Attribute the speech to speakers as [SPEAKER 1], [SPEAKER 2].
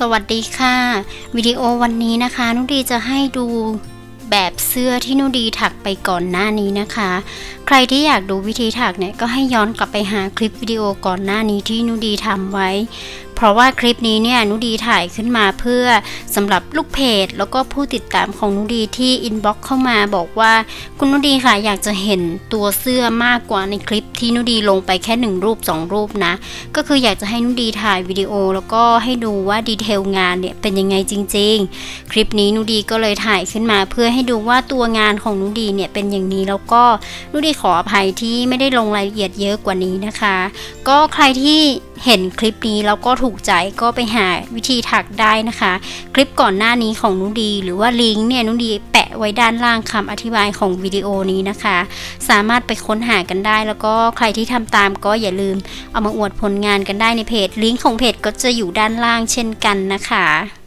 [SPEAKER 1] วัสดีค่ะวิดีโอวันนี้นะคะนุดีจะให้ดูแบบเสื้อที่นุดีถักไปก่อนหน้านี้นะคะใครที่อยากดูวิธีถักเนี่ยก็ให้ย้อนกลับไปหาคลิปวิดีโอก่อนหน้านี้ที่นุดีทำไว้เพราะว่าคลิปนี้เนี่ยนุดีถ่ายขึ้นมาเพื่อสำหรับลูกเพจแล้วก็ผู้ติดตามของนุดีที่อินบ็อกซ์เข้ามาบอกว่าคุณนุดีค่ะอยากจะเห็นตัวเสื้อมากกว่าในคลิปที่นุดีลงไปแค่1รูป2รูปนะก็คืออยากจะให้นุดีถ่ายวิดีโอแล้วก็ให้ดูว่าดีเทลงานเนี่ยเป็นยังไงจริงๆคลิปนี้นุดีก็เลยถ่ายขึ้นมาเพื่อให้ดูว่าตัวงานของนุดีเนี่ยเป็นอย่างนี้แล้วก็นุดีขออภัยที่ไม่ได้ลงรายละเอียดเยอะกว่านี้นะคะก็ใครที่เห็นคลิปนี้แล้วก็ถูกใจก็ไปหาวิธีถักได้นะคะคลิปก่อนหน้านี้ของนุดีหรือว่าลิงก์เนี่ยนุดีแปะไว้ด้านล่างคำอธิบายของวิดีโอนี้นะคะสามารถไปค้นหากันได้แล้วก็ใครที่ทำตามก็อย่าลืมเอามาอวดผลงานกันได้ในเพจลิงก์ของเพจก็จะอยู่ด้านล่างเช่นกันนะคะ